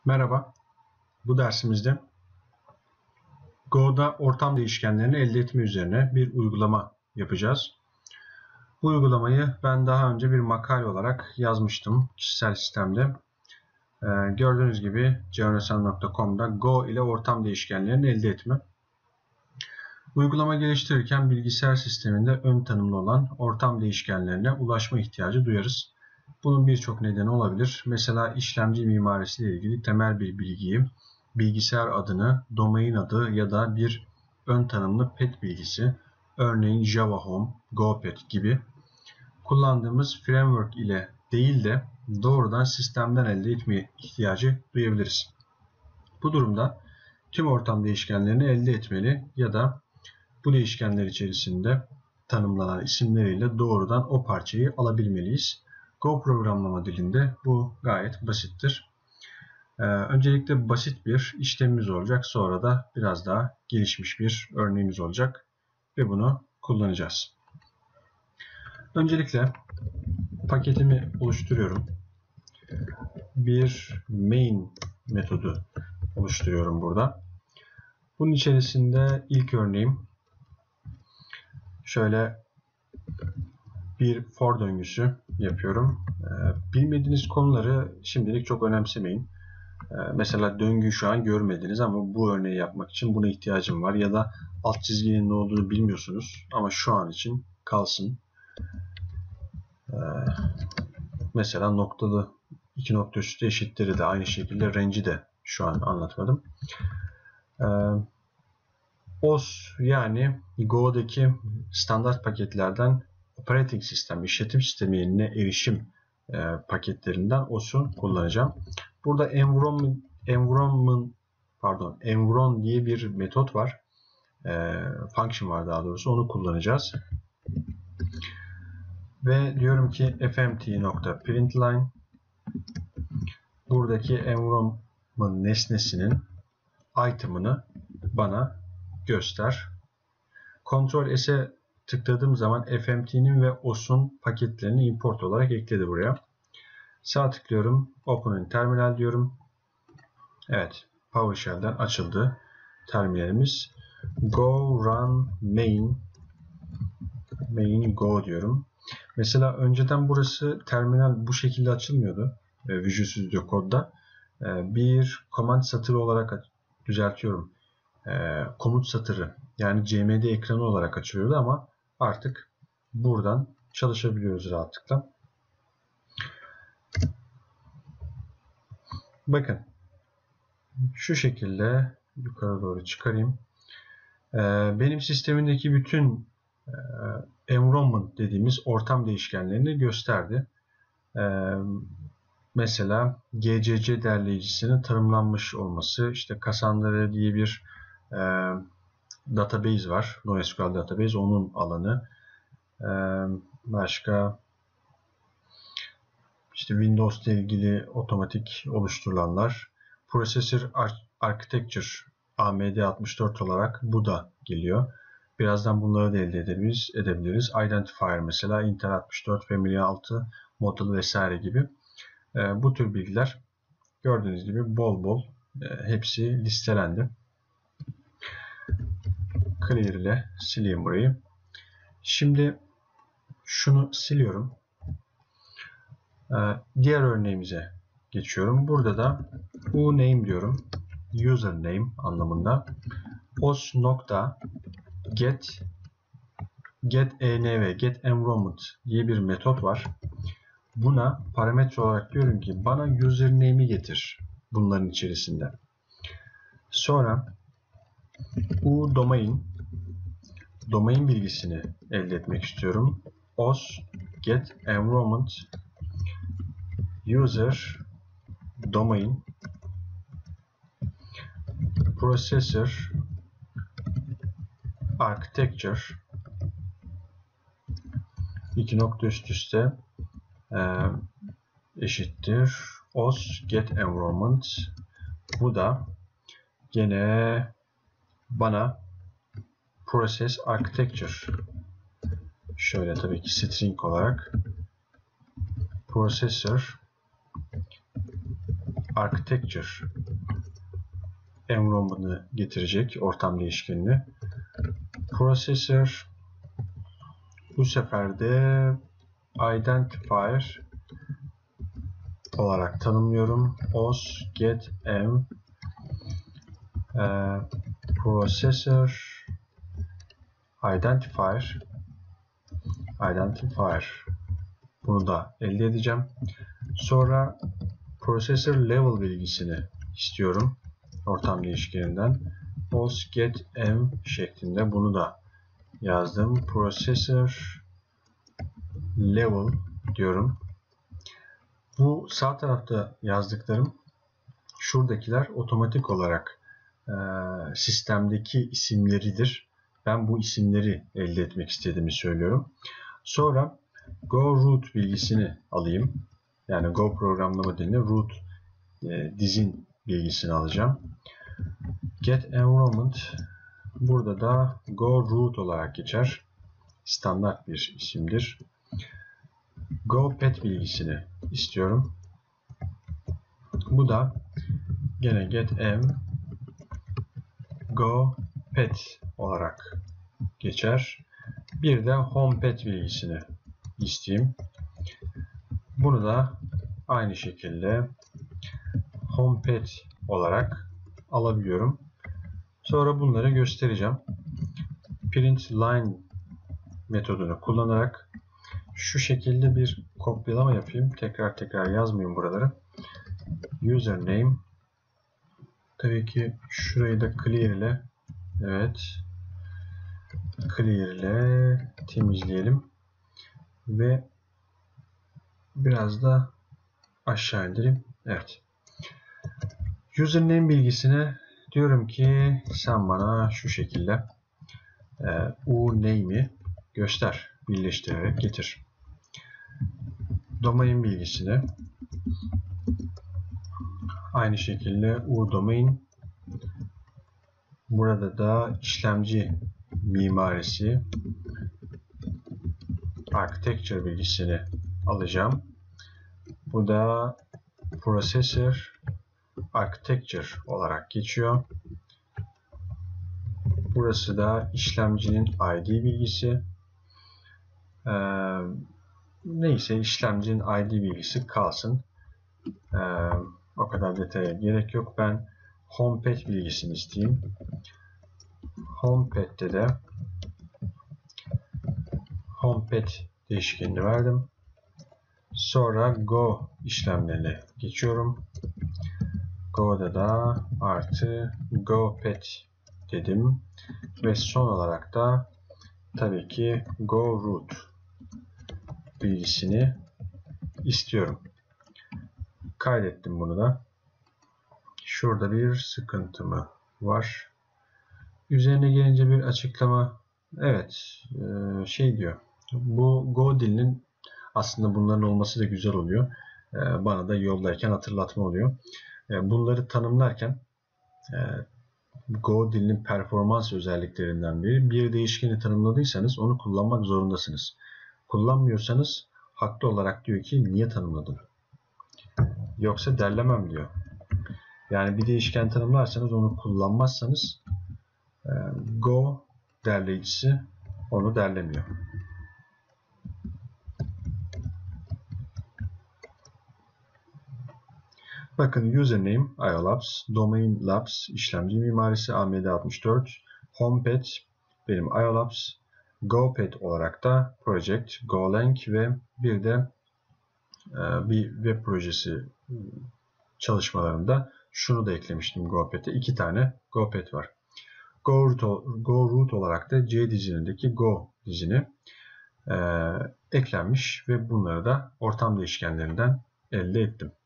Merhaba, bu dersimizde Go'da ortam değişkenlerini elde etme üzerine bir uygulama yapacağız. Bu uygulamayı ben daha önce bir makale olarak yazmıştım kişisel sistemde. Gördüğünüz gibi geonasan.com'da Go ile ortam değişkenlerini elde etme. Uygulama geliştirirken bilgisayar sisteminde ön tanımlı olan ortam değişkenlerine ulaşma ihtiyacı duyarız. Bunun birçok nedeni olabilir. Mesela işlemci mimarisiyle ilgili temel bir bilgiyi, bilgisayar adını, domain adı ya da bir ön tanımlı pet bilgisi, örneğin Java Home, GoPet gibi kullandığımız framework ile değil de doğrudan sistemden elde etmeye ihtiyacı duyabiliriz. Bu durumda tüm ortam değişkenlerini elde etmeli ya da bu değişkenler içerisinde tanımlanan isimleriyle doğrudan o parçayı alabilmeliyiz. Go programlama dilinde bu gayet basittir. Öncelikle basit bir işlemimiz olacak. Sonra da biraz daha gelişmiş bir örneğimiz olacak. Ve bunu kullanacağız. Öncelikle paketimi oluşturuyorum. Bir main metodu oluşturuyorum burada. Bunun içerisinde ilk örneğim şöyle bir for döngüsü yapıyorum. Bilmediğiniz konuları şimdilik çok önemsemeyin. Mesela döngüyü şu an görmediniz ama bu örneği yapmak için buna ihtiyacım var. Ya da alt çizginin ne olduğunu bilmiyorsunuz ama şu an için kalsın. Mesela noktalı iki nokta üstü eşitleri de aynı şekilde range'i de şu an anlatmadım. OS yani Go'daki standart paketlerden operating sistem, işletim sistemine erişim paketlerinden OS'u kullanacağım. Burada environ diye bir metot var. Function var daha doğrusu. Onu kullanacağız. Ve diyorum ki fmt.println buradaki environ'ın nesnesinin item'ını bana göster. Ctrl S'e tıkladığım zaman fmt'nin ve OS'un paketlerini import olarak ekledi buraya. Sağ tıklıyorum. Open in terminal diyorum. Evet. PowerShell'den açıldı terminalimiz. Go run main go diyorum. Mesela önceden burası terminal bu şekilde açılmıyordu. Visual Studio Code'da. Bir command satırı olarak düzeltiyorum. Komut satırı yani CMD ekranı olarak açılıyordu ama artık buradan çalışabiliyoruz rahatlıkla. Bakın şu şekilde yukarı doğru çıkarayım. Benim sistemindeki bütün environment dediğimiz ortam değişkenlerini gösterdi. Mesela GCC derleyicisinin tanımlanmış olması, işte Cassandra diye bir database var. NoSQL database onun alanı. Başka işte Windows ile ilgili otomatik oluşturulanlar. Processor Architecture AMD64 olarak bu da geliyor. Birazdan bunları da elde edebiliriz. Identifier mesela Intel 64, Family 6, Model vesaire gibi. Bu tür bilgiler gördüğünüz gibi bol bol hepsi listelendi. Clear ile sileyim burayı. Şimdi şunu siliyorum. Diğer örneğimize geçiyorum. Burada da uname diyorum. Username anlamında. Get env diye bir metot var. Buna parametre olarak diyorum ki bana username'i getir bunların içerisinde. Sonra domain bilgisini elde etmek istiyorum. Os get environment user domain processor architecture iki nokta üst üste eşittir os get environment. Bu da gene bana process architecture şöyle tabii ki string olarak processor architecture environment'ı getirecek, ortam değişkenini. Processor bu sefer de identifier olarak tanımlıyorum. Os get m processor identifier bunu da elde edeceğim. Sonra processor level bilgisini istiyorum ortam değişkeninden. Os get m şeklinde bunu da yazdım. Processor level diyorum. Bu sağ tarafta yazdıklarım, şuradakiler otomatik olarak sistemdeki isimleridir. Ben bu isimleri elde etmek istediğimi söylüyorum. Sonra Go root bilgisini alayım. Yani Go programlama dilini root dizin bilgisini alacağım. Get environment burada da Go root olarak geçer. Standart bir isimdir. Go pet bilgisini istiyorum. Bu da gene get m go pet olarak geçer. Bir de home pet bilgisini isteyeyim. Bunu da aynı şekilde home pet olarak alabiliyorum. Sonra bunları göstereceğim. Print line metodunu kullanarak şu şekilde bir kopyalama yapayım. Tekrar yazmayayım buraları. Username, tabii ki şurayı da clear ile, evet, clear ile temizleyelim ve biraz da aşağı indireyim. Evet. Username bilgisine diyorum ki sen bana şu şekilde uname'i göster, birleştirerek getir. Domain bilgisine aynı şekilde udomain, burada da işlemci mimarisi architecture bilgisini alacağım. Bu da processor architecture olarak geçiyor. Burası da işlemcinin ID bilgisi. Neyse, işlemcinin ID bilgisi kalsın. O kadar detaya gerek yok. Ben HomePad bilgisini isteyeyim. HomePad'de de HomePad değişkenini verdim. Sonra Go işlemlerine geçiyorum. Go'da da artı GoPad dedim. Ve son olarak da tabii ki Go root bilgisini istiyorum. Kaydettim bunu da. Şurada bir sıkıntı mı var? Üzerine gelince bir açıklama. Evet, şey diyor. Bu Go dilinin aslında bunların olması da güzel oluyor. Bana da yoldayken hatırlatma oluyor. Bunları tanımlarken Go dilinin performans özelliklerinden biri, bir değişkeni tanımladıysanız onu kullanmak zorundasınız. Kullanmıyorsanız haklı olarak diyor ki niye tanımladın? Yoksa derlemem diyor. Yani bir değişken tanımlarsanız onu kullanmazsanız Go derleyicisi onu derlemiyor. Bakın username IOLabs, domain labs işlemci mimarisi AMD64, HomePad benim IOLabs, GoPad olarak da project Golang ve bir de bir web projesi çalışmalarında şunu da eklemiştim GoPad'e. 2 tane GoPad var. Go root olarak da C dizinindeki Go dizini eklenmiş ve bunları da ortam değişkenlerinden elde ettim.